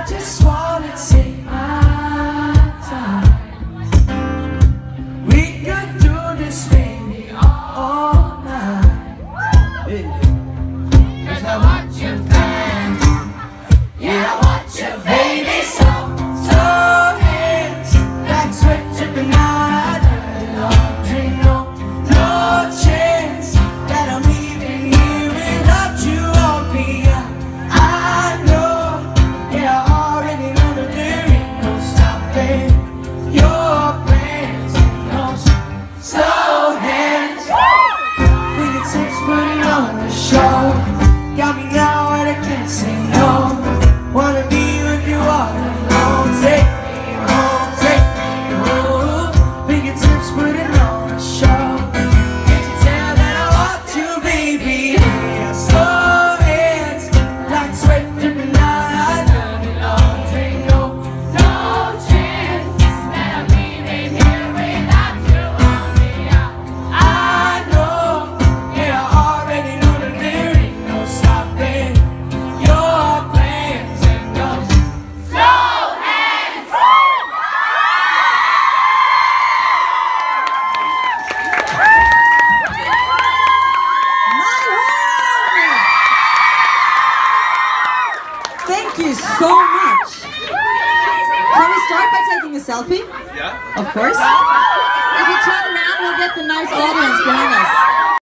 just wanna take my time. We could do this baby all night. Hey. 'Cause I want you bad. Yeah, I want you baby so hands like sweat dripping out of your laundry. No chance that I'm leaving here without you on me. I know, yeah, I already know that there ain't no stopping your plans. No slow hands, fingertips putting on the show. Got me now and I can't say no. Wanna be with you all alone. Take me home, take me home. Fingertips putting on the show. Can't you tell that I want you, baby? Yeah, slow hands like sweat dripping out of your laundry. No chance that I'm leaving here without you on me. I know, yeah, I already know that there ain't no stopping your plans and those slow hands. Thank you so much. Can we start by taking a selfie? Yeah. Of course. If you turn around, we'll get the nice audience behind us.